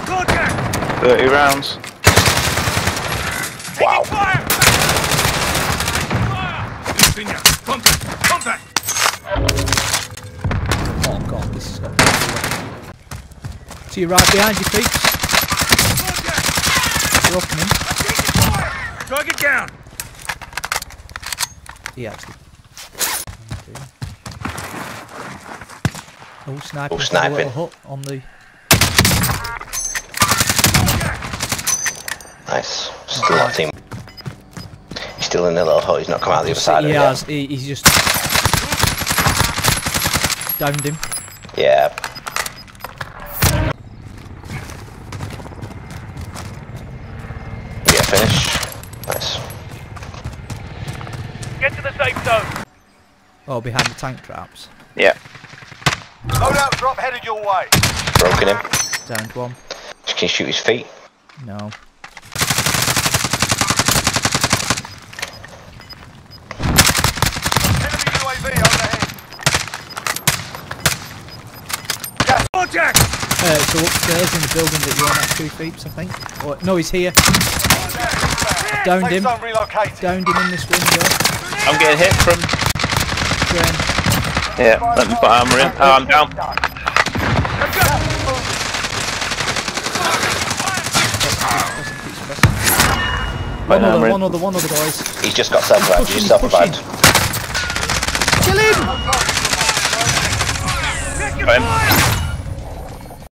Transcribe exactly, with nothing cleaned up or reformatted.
thirty rounds. Wow. Oh god, this is got to your right behind you, peeps. You're opening. Target down. He actually. Oh, sniping. Oh, sniping. A little hut on the. Nice. Still that team. He's still in the little hut. He's not come out the other side He of it. has. He, he's just downed him. Yeah. Yeah. Finish. Nice. Get to the safe zone. Oh, behind the tank traps. Yeah. Loadout drop headed your way. Broken him. Downed one. Just can you shoot his feet? No. Enemy U A V overhead. Gas contact. Uh, so upstairs in the building that you're on at two feet, I think. Or, no, he's here. Downed Safe him. zone relocated. Downed him in this window. I'm getting hit from. Again. Yeah, let me put armor in. Oh, I'm down. One Right, other, armor in. one other, one other, boys. He's just got self-revived. He's self-revived. Kill him! Got him.